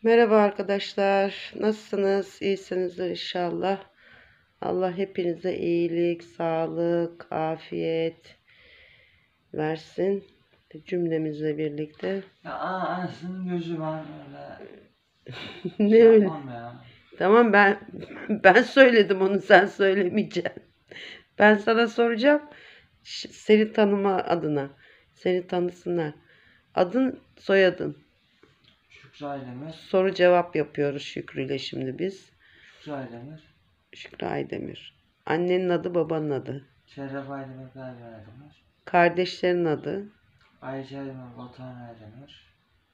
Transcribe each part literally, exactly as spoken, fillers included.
Merhaba arkadaşlar. Nasılsınız? İyisinizdir inşallah. Allah hepinize iyilik, sağlık, afiyet versin. Cümlemizle birlikte. Ya anasının gözü var öyle. Ne Şey öyle? yapmam ya. Tamam, ben ben söyledim, onu sen söylemeyeceksin. Ben sana soracağım. Ş- Seni tanıma adına. Seni tanısınlar. Adın, soyadın. Şükrü Aydemir. Soru cevap yapıyoruz Şükrü ile şimdi biz. Şükrü Aydemir. Şükrü Aydemir. Annenin adı, babanın adı. Şeref Aydemir, Perver Aydemir. Kardeşlerin adı. Ayşe Aydemir, Batuhan Aydemir.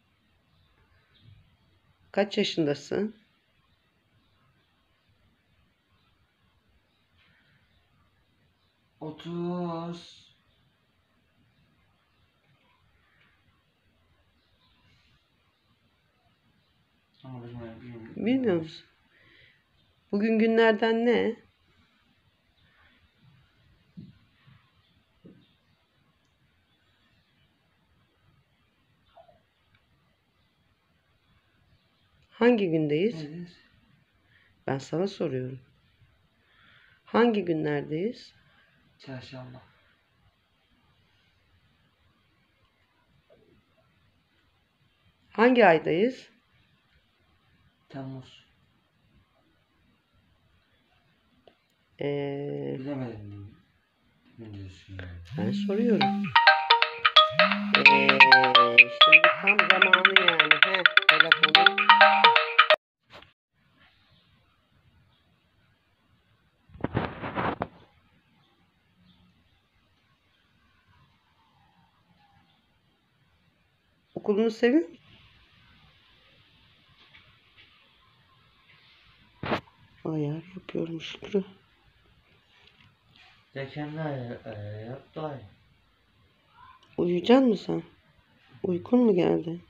Kaç yaşındasın? Otuz. Ama bilmiyorum, bilmiyorum. Bilmiyor musun? Bugün günlerden ne? Hangi gündeyiz? Nedir? Ben sana soruyorum. Hangi günlerdeyiz? Çarşamba. Hangi aydayız? Temmuz. Ee, Bilemedim. Gündüz yani. ben soruyorum. Ee, şimdi tam zamanı yani. Heh, telefonun. Okulunu seviyor musun? Ayar yapıyorum Şükrü. Geçenler e, yaptı ay. Uyuyacaksın mı sen? Uykun mu geldi?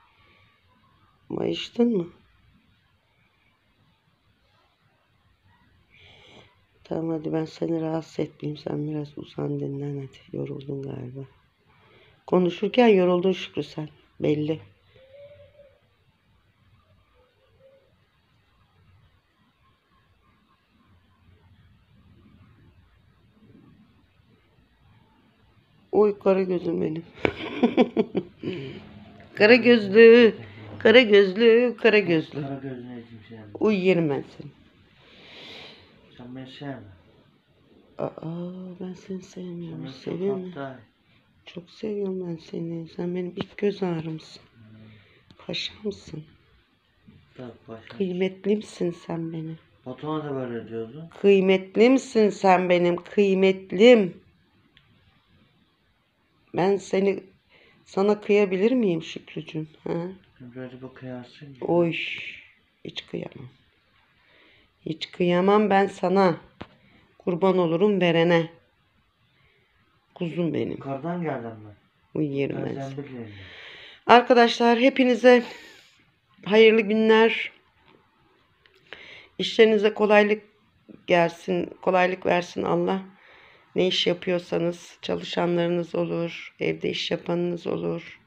Mayıştın mı? Tamam, hadi ben seni rahatsız etmeyeyim. Sen biraz uzan, dinlen hadi. Yoruldun galiba. Konuşurken yoruldun Şükrü sen. Belli. Oy kara gözüm benim. Kara gözlü. Kara gözlü. Kara gözlü. Kara gözüne hiçbir şey yapmıyor. Uyuyelim ben seni. Sen beni sevme. Aa, ben seni Sen sevmiyorum. beni çok Seviyor musun? aptal. Çok seviyorum ben seni. Sen benim ilk göz ağrımsın. Paşamsın. Tabii başka. Kıymetlimsin sen benim. Batuhan'a da böyle diyordu. Kıymetlimsin sen benim. Kıymetlim. Ben seni sana kıyabilir miyim Şükrücüğüm? Ha? Böyle bir kıyarsın ki. Oy. Hiç kıyamam. Hiç kıyamam ben sana. Kurban olurum verene. Kuzum benim. Yukarıdan geldim ben. Uyuyerim ben Ben seni. sen bilmiyorum. Arkadaşlar hepinize hayırlı günler. İşlerinize kolaylık gelsin, kolaylık versin Allah. Ne iş yapıyorsanız, çalışanlarınız olur, evde iş yapanınız olur.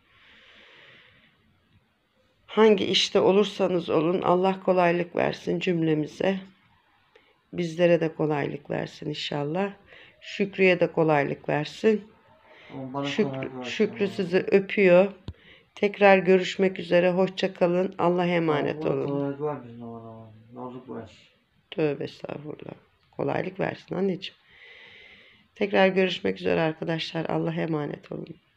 Hangi işte olursanız olun, Allah kolaylık versin cümlemize. Bizlere de kolaylık versin inşallah. Şükrü'ye de kolaylık versin. Ama bana Şükrü, kolaylık versin Şükrü ama. sizi öpüyor. Tekrar görüşmek üzere. Hoşça kalın. Allah'a emanet Bana olun. kolaylık ver bizim aman aman. Yolculuk ver. Tövbe estağfurullah. Kolaylık versin anneciğim. Tekrar görüşmek üzere arkadaşlar. Allah'a emanet olun.